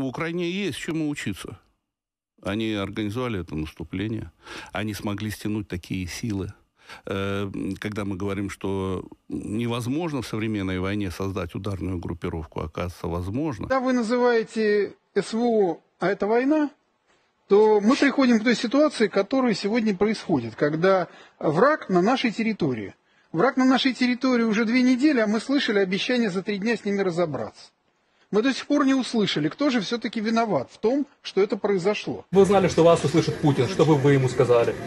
в Украине есть чему учиться. Они организовали это наступление. Они смогли стянуть такие силы. Когда мы говорим, что невозможно в современной войне создать ударную группировку, оказывается, возможно. Когда вы называете СВО, а это война, то мы приходим к той ситуации, которая сегодня происходит, когда враг на нашей территории. Враг на нашей территории уже 2 недели, а мы слышали обещание за 3 дня с ними разобраться. Мы до сих пор не услышали, кто же все-таки виноват в том, что это произошло. Вы знали, что вас услышит Путин. Что бы вы ему сказали?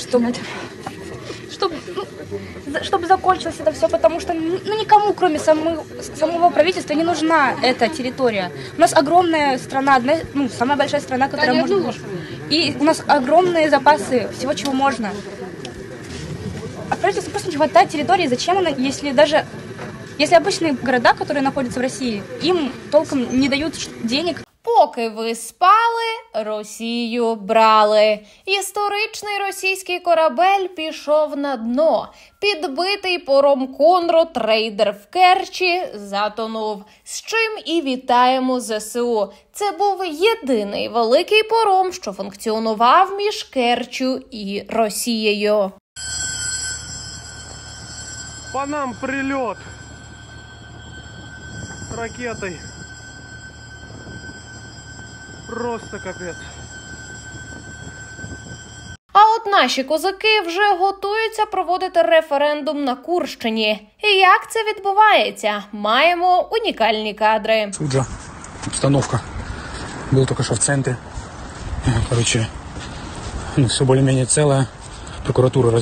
Чтобы закончилось это все, потому что никому, кроме самого правительства, не нужна эта территория. У нас огромная страна, самая большая страна, которая может быть. И у нас огромные запасы всего, чего можно. А правительству просто не хватает территории. Зачем она, если обычные города, которые находятся в России, им толком не дают денег. Поки ви спали, Росію брали. Історичний російський корабель пішов на дно. Підбитий паром Конрод трейдер в Керчі затонув. З чим і вітаємо ЗСУ. Це був єдиний великий паром, що функціонував між Керчю і Росією. По нам прильот ракетой. Просто капець. А от наші козаки вже готуються проводити референдум на Курщині. І як це відбувається? Маємо унікальні кадри. Тут же обстановка. Был только что в центре. Короче, все более-менее целое. Прокуратура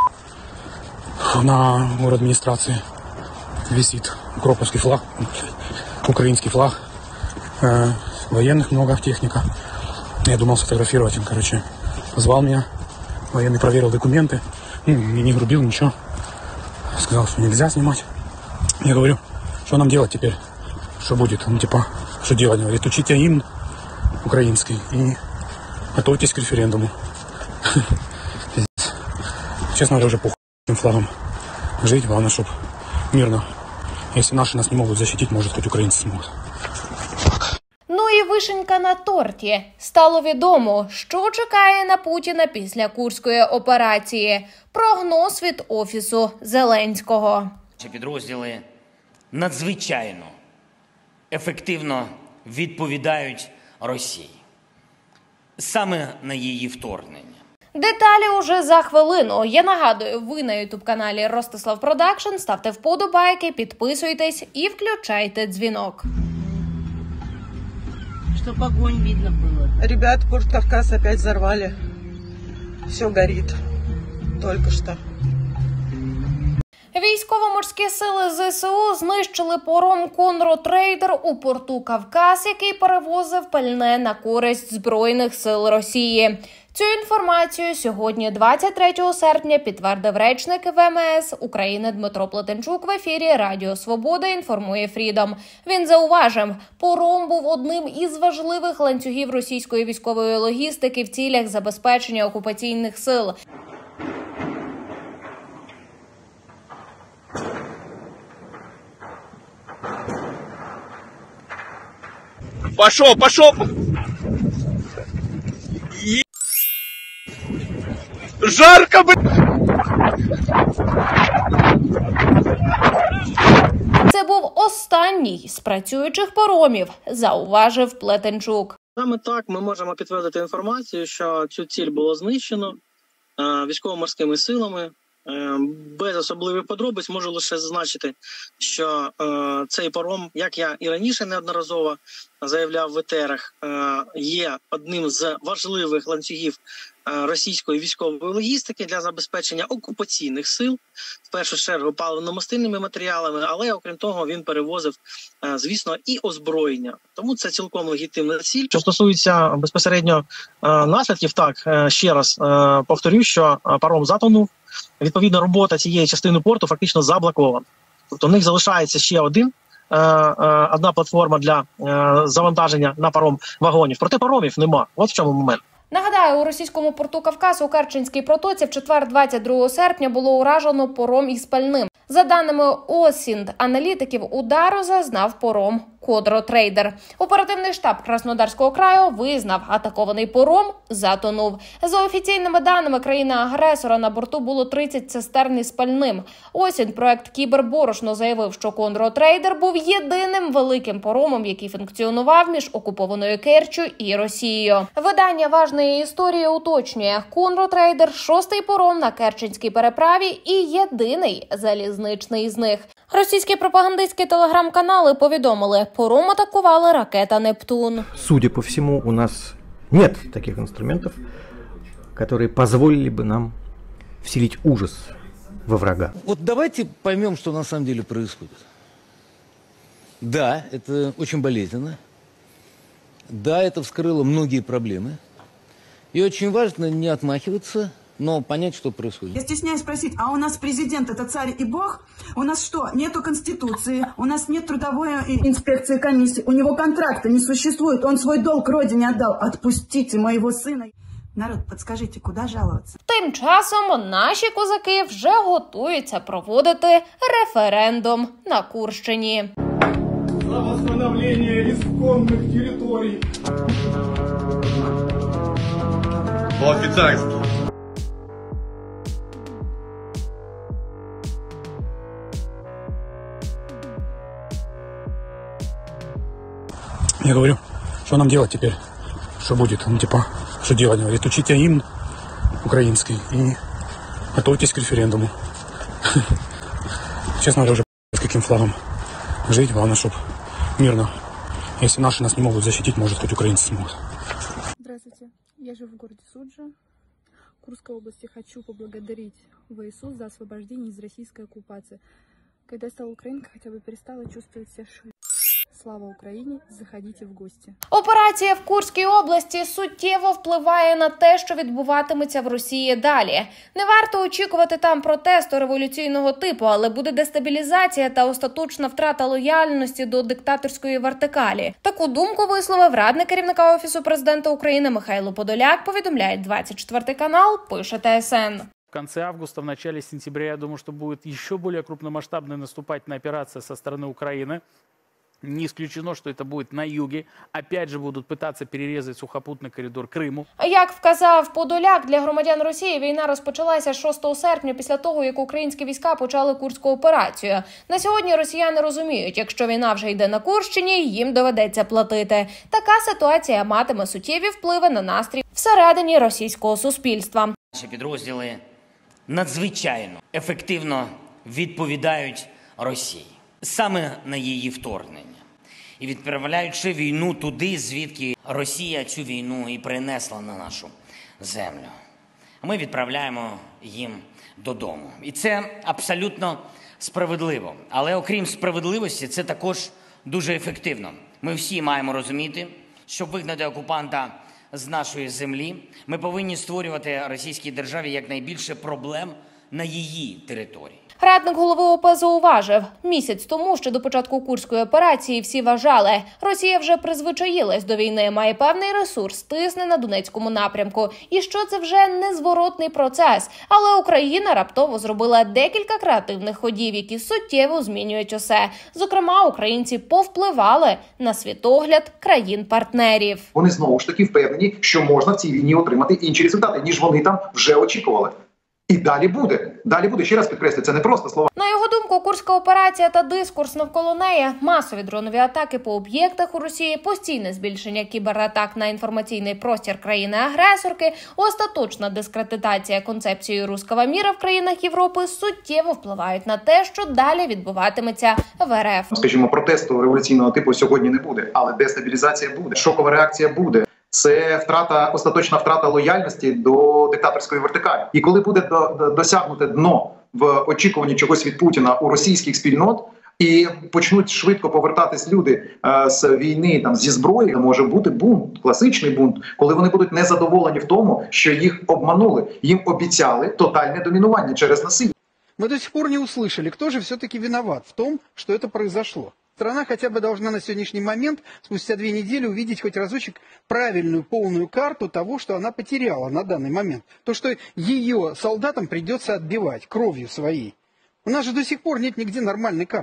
на администрации висит укроповский флаг, украинский флаг. Военных много, техника. Я думал сфотографировать, он, позвал меня. Военный проверил документы. И не грубил, ничего. Сказал, что нельзя снимать. Я говорю, что нам делать теперь? Что будет? Он что делать? Говорит, учите гимн украинский и готовьтесь к референдуму. Честно говоря, уже похуй этим флагом жить. Главное, чтобы мирно. Если наши нас не могут защитить, может, хоть украинцы смогут. Ну і вишенька на торті. Стало відомо, що чекає на Путіна після Курської операції. Прогноз від Офісу Зеленського. Підрозділи надзвичайно ефективно відповідають Росії. Саме на її вторгнення. Деталі уже за хвилину. Я нагадую, ви на ютуб-каналі Ростислав Продакшн. Ставте вподобайки, підписуйтесь і включайте дзвінок. Чтобы огонь видно было. Ребят, порт Кавказ опять взорвали. Все горит. Только что. Військово-морські сили ЗСУ знищили паром Конрод трейдер у порту Кавказ, який перевозив пальне на користь Збройних сил Росії. Цю інформацію сьогодні, 23 серпня, підтвердив речник ВМС України Дмитро Плетенчук в ефірі Радіо Свобода інформує Фрідом. Він зауважив, паром був одним із важливих ланцюгів російської військової логістики в цілях забезпечення окупаційних сил. Пошел! Жарко, Це був останній з працюючих паромів, зауважив Плетенчук. Саме так ми можемо підтвердити інформацію, що цю ціль було знищено військово-морськими силами. Без особливих подробиць можу лише зазначити, що цей паром, як я і раніше неодноразово заявляв в етерах, є одним з важливих ланцюгів російської військової логістики для забезпечення окупаційних сил, в першу чергу паливно-мастильними матеріалами, але окрім того він перевозив, звісно, і озброєння. Тому це цілком легітимна ціль. Що стосується безпосередньо наслідків, так, ще раз повторю, що паром затонув. Відповідно, робота цієї частини порту фактично заблокована. Тобто у них залишається ще одна платформа для завантаження на паром вагонів. Проте паромів нема. От в чому момент. Нагадаю, у російському порту Кавказ у Керченській протоці в четвер 22 серпня було уражено паром із пальним. За даними ОСІНД аналітиків, удару зазнав паром Кондро Трейдер. Оперативний штаб Краснодарського краю визнав, атакований паром затонув. За офіційними даними країни-агресора на борту було 30 цистерн із пальним. Осінь проект «Кіберборошно» заявив, що Кондро Трейдер був єдиним великим паромом, який функціонував між окупованою Керччю і Росією. Видання «Важної історії» уточнює, Кондро Трейдер – 6-й паром на Керченській переправі і єдиний залізничний з них. Російські пропагандистські телеграм-канали повідомили, паром атакувала ракета «Нептун». Судя по всему, у нас нет таких инструментов, которые позволили бы нам вселить ужас во врага. Вот давайте поймем, что на самом деле происходит. Да, это очень болезненно. Да, это вскрыло многие проблемы. И очень важно не отмахиваться, но понять, что происходит. Я стесняюсь спросить, а у нас президент это царь и бог? У нас что, нету конституции, у нас нет трудовой инспекции, комиссии, у него контракта не существует, он свой долг родине отдал. Отпустите моего сына. Народ, подскажите, куда жаловаться? Тим часом наші козаки вже готуються проводити референдум на Курщині. За восстановление исконных территорий. По-офицерски. Я говорю, что нам делать теперь? Что будет? Он типа, что делать? Говорит, учите гимн украинский и готовьтесь к референдуму. Честно говоря, уже с каким флагом жить, главное, чтобы мирно. Если наши нас не могут защитить, может, хоть украинцы смогут. Здравствуйте, я живу в городе Суджа, Курской области. Хочу поблагодарить ВСУ за освобождение из российской оккупации. Когда я стала украинкой, хотя бы перестала чувствовать себя швы. Слава Україні! Заходіть в гості. Операція в Курській області суттєво впливає на те, що відбуватиметься в Росії далі. Не варто очікувати там протесту революційного типу, але буде дестабілізація та остаточна втрата лояльності до диктаторської вертикалі. Таку думку висловив радник керівника Офісу президента України Михайло Подоляк, повідомляє 24 канал, пише ТСН. В конце августа, в начале сентября, я думаю, что будет еще более крупномасштабная наступательная операция со стороны Украины. Не исключено, что это будет на юге. Опять же будут пытаться перерезать сухопутный коридор Криму. Як вказав Подоляк, для громадян Росії війна розпочалася 6 серпня після того, як українські війська почали Курську операцію. На сьогодні росіяни розуміють, якщо війна вже йде на Курщині, їм доведеться платити. Така ситуація матиме суттєві впливи на настрій всередині російського суспільства. Наші підрозділи надзвичайно ефективно відповідають Росії. Саме на її вторгнення. І відправляючи війну туди, звідки Росія цю війну і принесла на нашу землю. Ми відправляємо їм додому. І це абсолютно справедливо. Але окрім справедливості, це також дуже ефективно. Ми всі маємо розуміти, щоб вигнати окупанта з нашої землі, ми повинні створювати російській державі якнайбільше проблем на її території. Радник голови ОП зауважив, місяць тому, ще до початку Курської операції, всі вважали, Росія вже призвичаїлась до війни, має певний ресурс, тисне на Донецькому напрямку. І що це вже незворотний процес. Але Україна раптово зробила декілька креативних ходів, які суттєво змінюють усе. Зокрема, українці повпливали на світогляд країн-партнерів. Вони знову ж таки впевнені, що можна в цій війні отримати інші результати, ніж вони там вже очікували. І далі буде. Далі буде. Ще раз підкреслю, це не просто слова. На його думку, Курська операція та дискурс навколо неї, масові дронові атаки по об'єктах у Росії, постійне збільшення кібератак на інформаційний простір країни-агресорки, остаточна дискредитація концепції «русского міра» в країнах Європи суттєво впливають на те, що далі відбуватиметься в РФ. Скажімо, протесту революційного типу сьогодні не буде, але дестабілізація буде, шокова реакція буде. Це остаточна втрата лояльності до диктаторської вертикалі. І коли буде досягнуте дно в очікуванні чогось від Путіна у російських спільнот, і почнуть швидко повертатись люди з війни зі зброєю, може бути бунт, класичний бунт, коли вони будуть незадоволені в тому, що їх обманули. Їм обіцяли тотальне домінування через насилля. Мы до сих пор не услышали, кто же все-таки виноват в том, что это произошло. Страна хотя бы должна на сегодняшний момент, спустя 2 недели, увидеть хоть разочек правильную, полную карту того, что она потеряла на данный момент. То, что ее солдатам придется отбивать кровью своей. У нас же до сих пор нет нигде нормальной карты.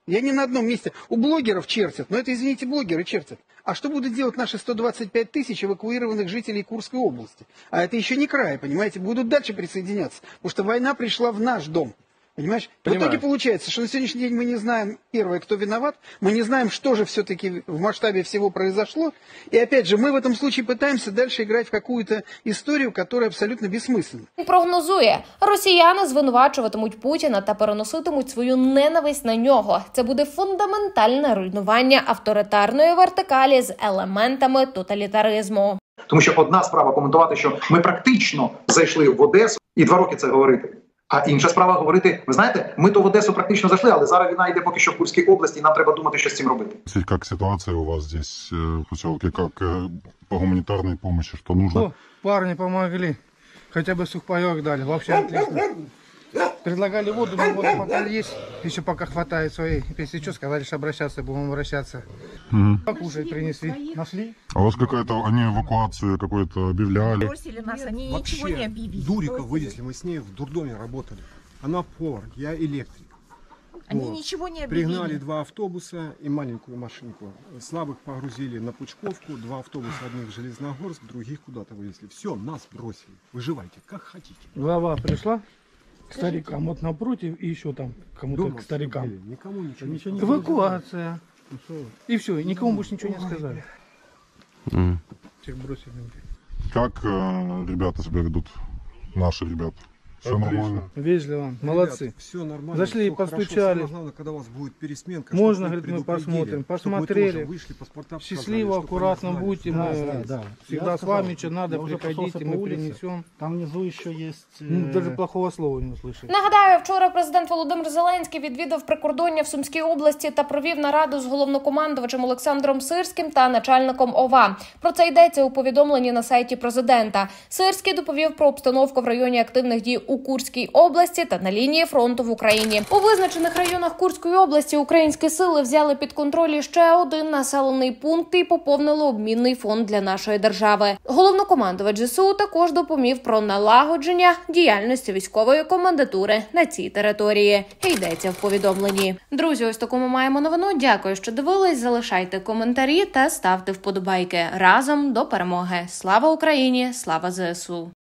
Я не на одном месте. У блогеров чертят, но это, извините, блогеры чертят. А что будут делать наши 125 тысяч эвакуированных жителей Курской области? А это еще не край, понимаете, будут дальше присоединяться. Потому что война пришла в наш дом. Понимаешь? Понимаю. В итоге получается, что на сегодняшний день мы не знаем, первое, кто виноват, мы не знаем, что же все-таки в масштабе всего произошло. И опять же, мы в этом случае пытаемся дальше играть в какую-то історію, яка абсолютно безсмисленна. Прогнозує, росіяни звинувачуватимуть Путіна та переноситимуть свою ненависть на нього. Це буде фундаментальне руйнування авторитарної вертикалі з елементами тоталітаризму. Тому що одна справа коментувати, що ми практично зайшли в Одесу, і 2 роки це говорити. А інша справа говорити, ви знаєте, ми то в Одесу практично зайшли, але зараз війна йде поки що в Курській області, і нам треба думати, що з цим робити. Как ситуация у вас здесь в поселке, как по гуманитарной помощи, что нужно? О, парни помогли, хотя бы сухпайок дали, вообще отлично. Предлагали воду, но вода пока есть, еще пока хватает своей. Если что, сказали, что обращаться, будем обращаться. Покушать принесли, нашли. А у вас какая-то, они эвакуацию какой-то объявляли? Бросили нас, они вообще ничего не объявили. Дурика вывезли, мы с ней в дурдоме работали. Она повар, я электрик. Они ничего не объявили. Пригнали 2 автобуса и маленькую машинку. Слабых погрузили на Пучковку, 2 автобуса, одних в Железногорск, других куда-то вывезли. Все, нас бросили. Выживайте, как хотите. Глава пришла к старикам, вот напротив, и еще там кому-то Дома к старикам. сидели, никому ничего не Эвакуация. И все, и никому больше ничего не сказали. Всех бросили. Как ребята себя ведут? Наши ребята? Все нормально? Вежливо, молодцы. Ребята, все нормально. Зашли, все постучали. Самое главное, когда у вас будет пересменка. Можно, говорит, мы посмотрим. Посмотрели. Вышли, паспорта Счастливо, показали, аккуратно знали, будьте. Мы всегда с вами, что надо, приходите, мы принесем. Там внизу еще есть... Даже плохого слова не услышали. Нагадаю, вчора президент Володимир Зеленський відвідав прикордоння в Сумській області та провів нараду з головнокомандувачем Олександром Сирським та начальником ОВА. Про це йдеться у повідомленні на сайті президента. Сирський доповів про обстановку в районі активних дій у Курській області та на лінії фронту в Україні. У визначених районах Курської області українські сили взяли під контроль ще один населений пункт і поповнили обмінний фонд для нашої держави. Головнокомандувач ЗСУ також доповів про налагодження діяльності військової комендатури на цій території. Йдеться в повідомленні. Друзі, ось таку ми маємо новину. Дякую, що дивились. Залишайте коментарі та ставте вподобайки. Разом до перемоги. Слава Україні! Слава ЗСУ!